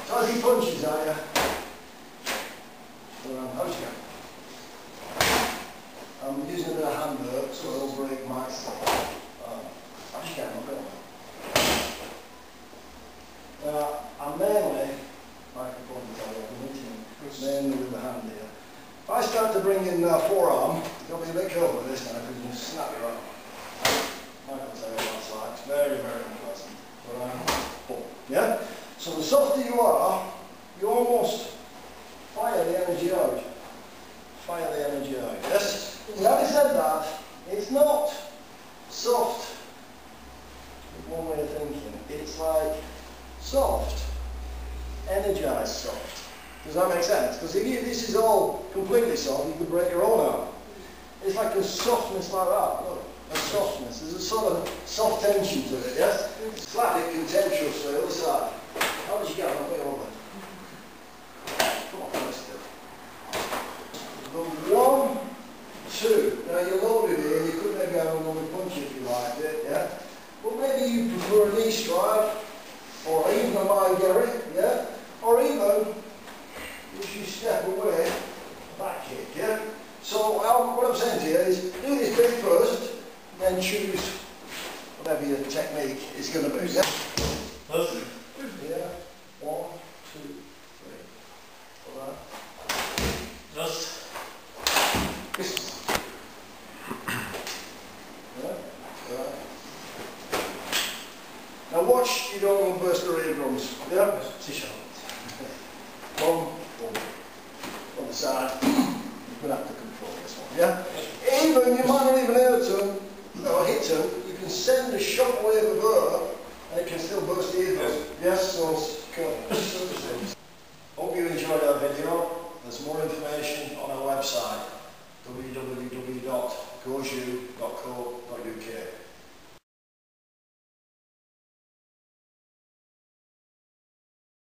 Dodgy punches, are you? How's you go? I'm using a bit of hand work, so it'll break my stuff. How's you going? I'm mainly, like I mainly with the hand here. If I start to bring in forearm, you'll be a bit careful with this now because you snap your arm. I can tell you what it's like. It's very, very unpleasant. But, yeah? So the softer you are, you almost fire the energy out. Fire the energy out. Yes? Having said that, it's not soft. One way of thinking. It's like soft. Energized soft. Does that make sense? Because if this is all completely soft, you could break your own arm. It's like a softness like that. Look, a softness. There's a sort of soft tension to it, yes? Slightly contemptuous to the other side. How does you go? I'll put it over. Come on, let's do it. The 1, 2. Now you're loaded here, you could maybe have another punch if you liked it, yeah? But maybe you prefer a knee strike, or even a Mai-Geri, yeah? Or even, if you step away, back kick, yeah? So what I'm saying to you is, do this bit first, then choose whatever your technique is going to be, yeah? Yeah, 1, 2, 3. Alright. Just. Now watch you don't want to burst the eardrums. Yeah? T-shirt. Boom, boom. On the side. You're going to have to control this one. Yeah? Even, you might not even hurt them, or hit them, you can send a shockwave of air and it can still burst the eardrums. Yes? So, cool. Hope you enjoyed our video. There's more information on our website, www.goju.co.uk.